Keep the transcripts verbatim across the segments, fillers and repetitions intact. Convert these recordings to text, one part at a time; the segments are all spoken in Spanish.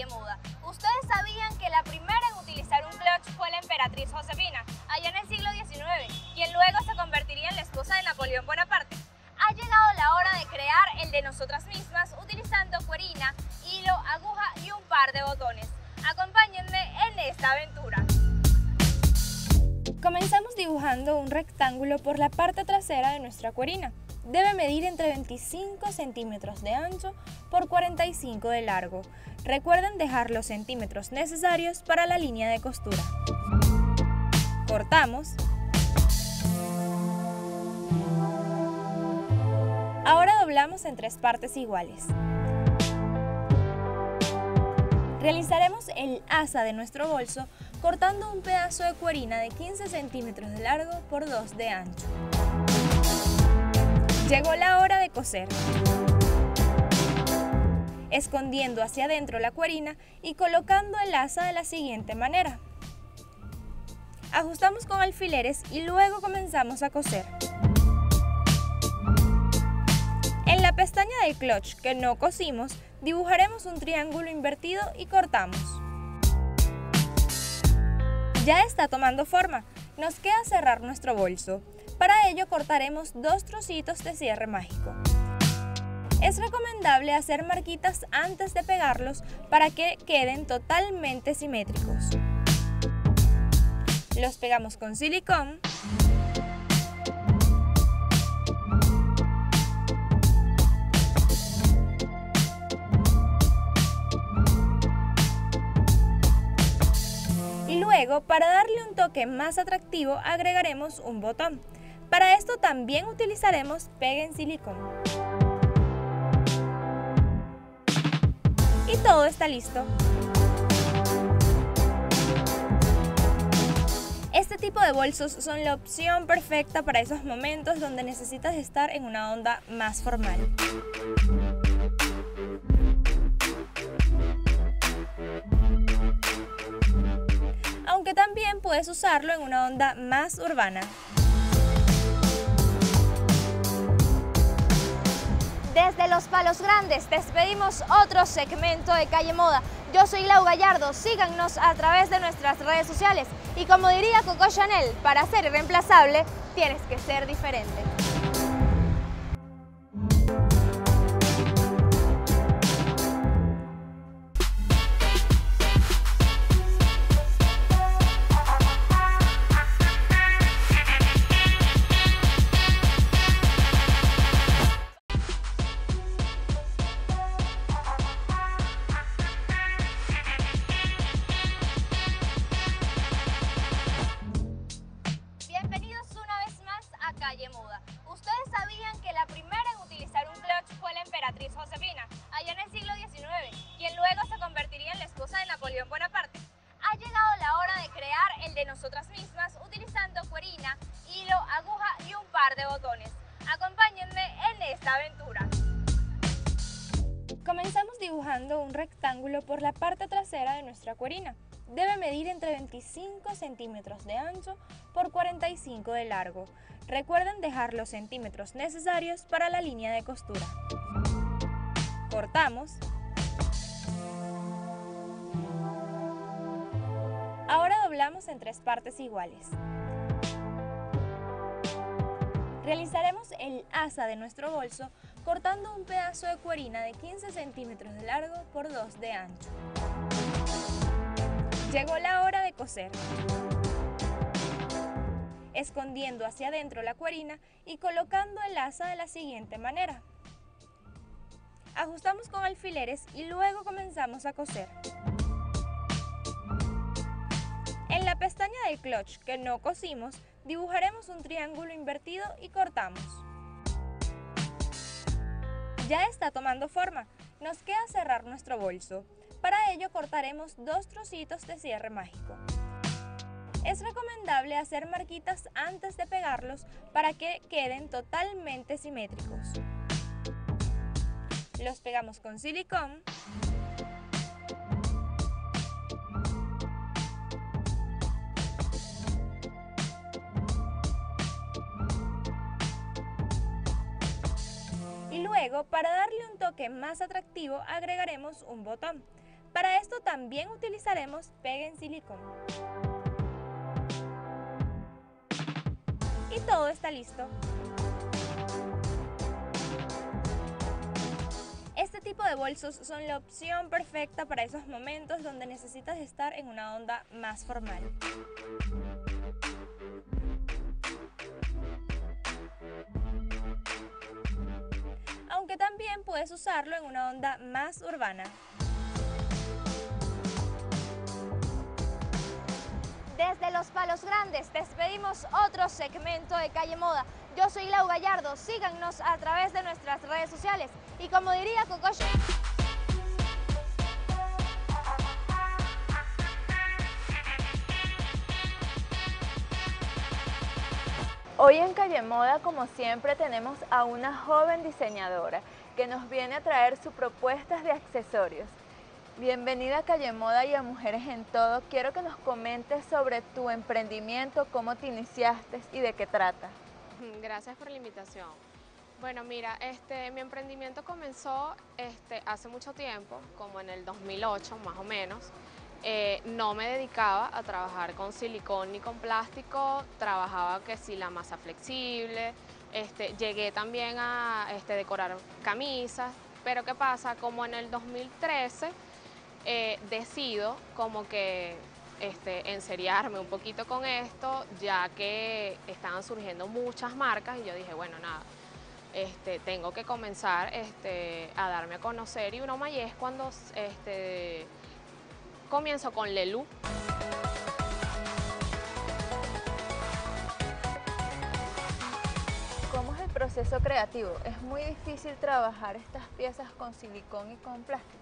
Calle Muda. ¿Ustedes sabían que la primera en utilizar un clutch fue la emperatriz Josefina, allá en el siglo diecinueve, quien luego se convertiría en la esposa de Napoleón Bonaparte? Ha llegado la hora de crear el de nosotras mismas utilizando cuerina, hilo, aguja y un par de botones. Acompáñenme en esta aventura. Comenzamos dibujando un rectángulo por la parte trasera de nuestra cuerina. Debe medir entre veinticinco centímetros de ancho por cuarenta y cinco de largo. Recuerden dejar los centímetros necesarios para la línea de costura. Cortamos. Ahora doblamos en tres partes iguales. Realizaremos el asa de nuestro bolso cortando un pedazo de cuerina de quince centímetros de largo por dos de ancho. Llegó la hora de coser. Escondiendo hacia adentro la cuerina y colocando el asa de la siguiente manera. Ajustamos con alfileres y luego comenzamos a coser. En la pestaña del clutch que no cosimos, dibujaremos un triángulo invertido y cortamos. Ya está tomando forma, nos queda cerrar nuestro bolso. Para ello cortaremos dos trocitos de cierre mágico. Es recomendable hacer marquitas antes de pegarlos para que queden totalmente simétricos. Los pegamos con silicón. Y luego, para darle un toque más atractivo, agregaremos un botón. Para esto también utilizaremos pega en silicón. Y todo está listo. Este tipo de bolsos son la opción perfecta para esos momentos donde necesitas estar en una onda más formal. Aunque también puedes usarlo en una onda más urbana. Desde Los Palos Grandes despedimos otro segmento de Calle Moda. Yo soy Lau Gallardo, síganos a través de nuestras redes sociales. Y como diría Coco Chanel, para ser irreemplazable tienes que ser diferente. Calle Muda. ¿Ustedes sabían que la primera en utilizar un clutch fue la emperatriz Josefina, allá en el siglo diecinueve, quien luego se convertiría en la esposa de Napoleón Bonaparte? Ha llegado la hora de crear el de nosotras mismas utilizando cuerina, hilo, aguja y un par de botones. Acompáñenme en esta aventura. Comenzamos dibujando un rectángulo por la parte trasera de nuestra cuerina. Debe medir entre veinticinco centímetros de ancho por cuarenta y cinco de largo. Recuerden dejar los centímetros necesarios para la línea de costura. Cortamos. Ahora doblamos en tres partes iguales. Realizaremos el asa de nuestro bolso cortando un pedazo de cuerina de quince centímetros de largo por dos de ancho. Llegó la hora de coser. Escondiendo hacia adentro la cuerina y colocando el asa de la siguiente manera. Ajustamos con alfileres y luego comenzamos a coser. En la pestaña del clutch que no cosimos, dibujaremos un triángulo invertido y cortamos. Ya está tomando forma, nos queda cerrar nuestro bolso. Para ello cortaremos dos trocitos de cierre mágico. Es recomendable hacer marquitas antes de pegarlos para que queden totalmente simétricos. Los pegamos con silicón. Y luego, para darle un toque más atractivo, agregaremos un botón. Para esto también utilizaremos pega en silicón. Y todo está listo. Este tipo de bolsos son la opción perfecta para esos momentos donde necesitas estar en una onda más formal. Aunque también puedes usarlo en una onda más urbana. Desde Los Palos Grandes despedimos otro segmento de Calle Moda. Yo soy Lau Gallardo, síganos a través de nuestras redes sociales y como diría Cocoyo, hoy en Calle Moda, como siempre, tenemos a una joven diseñadora que nos viene a traer sus propuestas de accesorios. Bienvenida a Calle Moda y a Mujeres en Todo. Quiero que nos comentes sobre tu emprendimiento, cómo te iniciaste y de qué trata. Gracias por la invitación. Bueno, mira, este, mi emprendimiento comenzó este, hace mucho tiempo, como en el dos mil ocho más o menos. Eh, no me dedicaba a trabajar con silicón ni con plástico, trabajaba que sí la masa flexible, este, llegué también a este, decorar camisas, pero ¿qué pasa? Como en el dos mil trece eh, decido como que este, enseriarme un poquito con esto, ya que estaban surgiendo muchas marcas y yo dije, bueno, nada, este, tengo que comenzar este, a darme a conocer y uno más es cuando este, comienzo con Lelou. ¿Cómo es el proceso creativo? ¿Es muy difícil trabajar estas piezas con silicón y con plástico?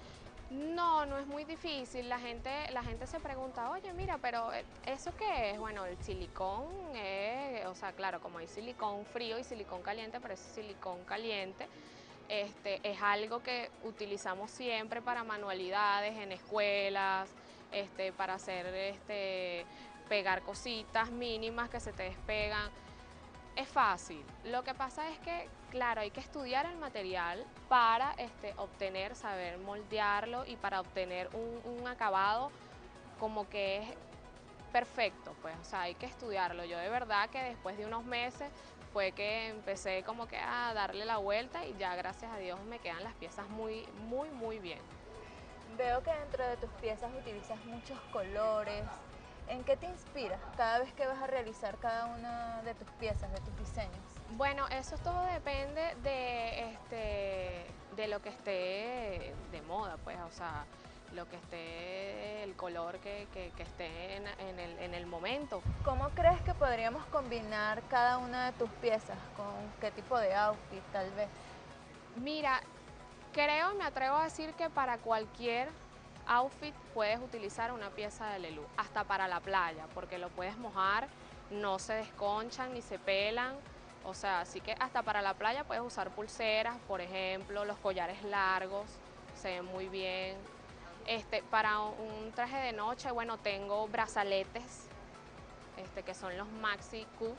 No, no es muy difícil. La gente, la gente se pregunta, oye, mira, pero ¿eso qué es? Bueno, el silicón es, o sea, claro, como hay silicón frío y silicón caliente, pero ese silicón caliente este, es algo que utilizamos siempre para manualidades en escuelas, este, para hacer, este, pegar cositas mínimas que se te despegan. Es fácil, lo que pasa es que, claro, hay que estudiar el material para este, obtener, saber moldearlo y para obtener un, un acabado como que es perfecto, pues, o sea, hay que estudiarlo. Yo de verdad que después de unos meses fue que empecé como que a darle la vuelta y ya gracias a Dios me quedan las piezas muy, muy, muy bien. Veo que dentro de tus piezas utilizas muchos colores. ¿En qué te inspiras cada vez que vas a realizar cada una de tus piezas, de tus diseños? Bueno, eso todo depende de, este, de lo que esté de moda, pues, o sea, lo que esté, el color que, que, que esté en, en, el, en el momento. ¿Cómo crees que podríamos combinar cada una de tus piezas? ¿Con qué tipo de outfit, tal vez? Mira, creo y me atrevo a decir que para cualquier outfit puedes utilizar una pieza de Lelou, hasta para la playa, porque lo puedes mojar, no se desconchan ni se pelan, o sea, así que hasta para la playa puedes usar pulseras, por ejemplo, los collares largos, se ven muy bien. Este, para un traje de noche, bueno, tengo brazaletes, este, que son los Maxi Q,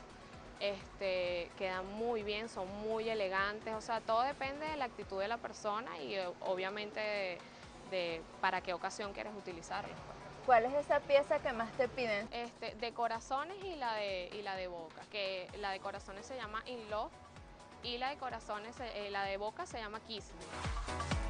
este, quedan muy bien, son muy elegantes, o sea, todo depende de la actitud de la persona y obviamente de, de para qué ocasión quieres utilizarlo. ¿Cuál es esa pieza que más te piden? Este, de corazones y la de, y la de boca, que la de corazones se llama In Love y la de corazones, eh, la de boca se llama Kiss Me.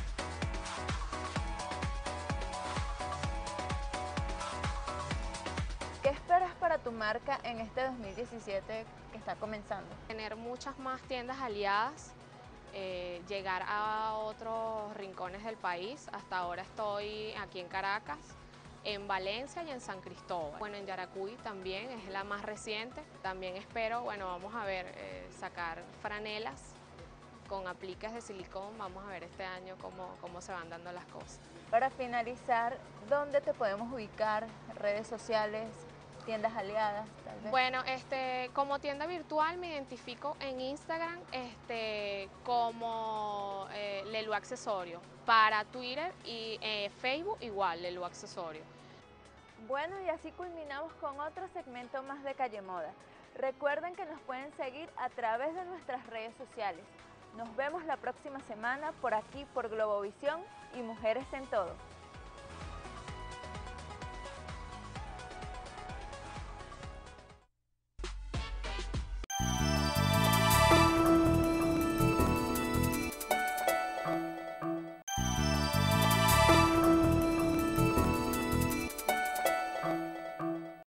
¿Qué esperas para tu marca en este dos mil diecisiete que está comenzando? Tener muchas más tiendas aliadas, eh, llegar a otros rincones del país. Hasta ahora estoy aquí en Caracas, en Valencia y en San Cristóbal. Bueno, en Yaracuy también es la más reciente. También espero, bueno, vamos a ver, eh, sacar franelas con apliques de silicón. Vamos a ver este año cómo, cómo se van dando las cosas. Para finalizar, ¿dónde te podemos ubicar? ¿Redes sociales? ¿Tiendas aliadas, tal vez? Bueno, este, como tienda virtual me identifico en Instagram este, como eh, Lelou Accesorio. Para Twitter y eh, Facebook igual, Lelou Accesorio. Bueno, y así culminamos con otro segmento más de Calle Moda. Recuerden que nos pueden seguir a través de nuestras redes sociales. Nos vemos la próxima semana por aquí, por Globovisión y Mujeres en Todo.